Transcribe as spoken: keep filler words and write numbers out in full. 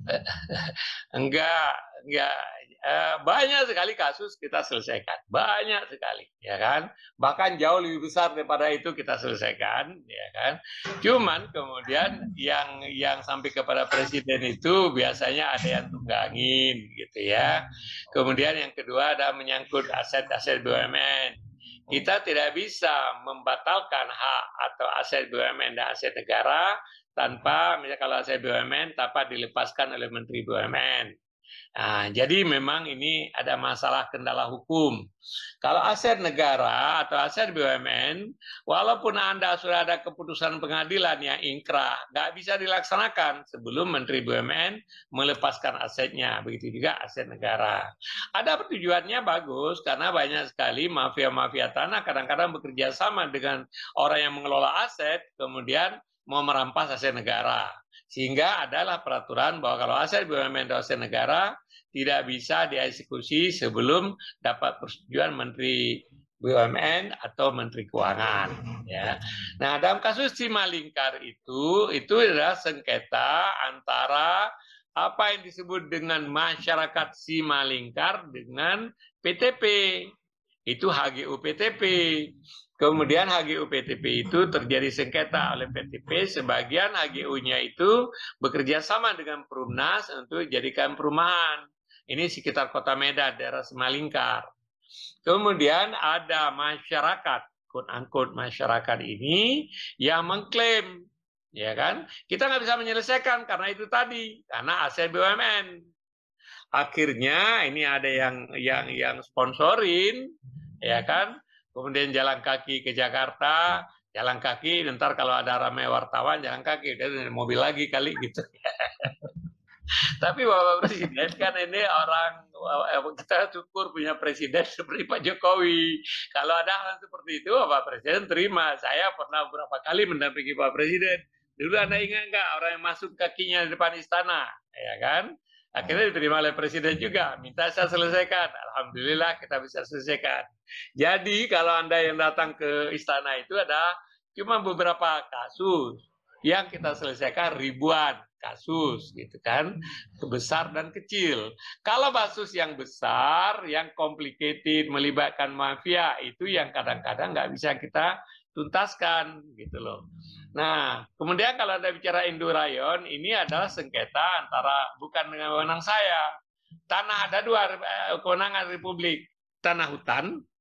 Enggak enggak, eee, banyak sekali kasus kita selesaikan, banyak sekali, ya kan. Bahkan jauh lebih besar daripada itu kita selesaikan, ya kan. Cuman kemudian yang yang sampai kepada presiden itu biasanya ada yang tunggangin, gitu ya. Kemudian yang kedua ada menyangkut aset-aset B U M N. Kita tidak bisa membatalkan hak atau aset B U M N dan aset negara tanpa misalnya kalau aset B U M N tanpa dilepaskan oleh Menteri B U M N. Nah, jadi memang ini ada masalah kendala hukum. Kalau aset negara atau aset B U M N, walaupun Anda sudah ada keputusan pengadilan yang ingkrah, nggak bisa dilaksanakan sebelum Menteri B U M N melepaskan asetnya. Begitu juga aset negara. Ada tujuannya bagus, karena banyak sekali mafia-mafia tanah kadang-kadang bekerja sama dengan orang yang mengelola aset, kemudian mau merampas aset negara. Sehingga adalah peraturan bahwa kalau aset B U M N atau aset negara tidak bisa dieksekusi sebelum dapat persetujuan Menteri B U M N atau Menteri Keuangan. Ya. Nah, dalam kasus Simalingkar itu, itu adalah sengketa antara apa yang disebut dengan masyarakat Simalingkar dengan P T P. Itu H G U P T P. Kemudian H G U P T P itu terjadi sengketa oleh P T P, sebagian H G U-nya itu bekerja sama dengan Perumnas untuk jadikan perumahan. Ini sekitar Kota Medan, daerah Simalingkar. Kemudian ada masyarakat, quote-unquote masyarakat ini yang mengklaim, ya kan? Kita nggak bisa menyelesaikan karena itu tadi, karena aset B U M N. Akhirnya ini ada yang yang yang sponsorin, ya kan? Kemudian jalan kaki ke Jakarta, jalan kaki, ntar kalau ada ramai wartawan jalan kaki, dan mobil lagi kali gitu. Tapi Bapak Presiden kan ini orang, kita syukur punya presiden seperti Pak Jokowi. Kalau ada hal seperti itu, Bapak Presiden terima. Saya pernah beberapa kali mendampingi Pak Presiden. Dulu Anda ingat nggak orang yang masuk kakinya di depan istana, ya kan? Akhirnya diterima oleh Presiden juga, minta saya selesaikan. Alhamdulillah kita bisa selesaikan. Jadi kalau Anda yang datang ke istana itu ada cuma beberapa kasus yang kita selesaikan ribuan kasus, gitu kan, besar dan kecil. Kalau kasus yang besar, yang complicated, melibatkan mafia, itu yang kadang-kadang nggak bisa kita tuntaskan, gitu loh. Nah, kemudian kalau Anda bicara Indurayon, ini adalah sengketa antara bukan dengan wewenang saya. Tanah ada dua kewenangan Republik, tanah hutan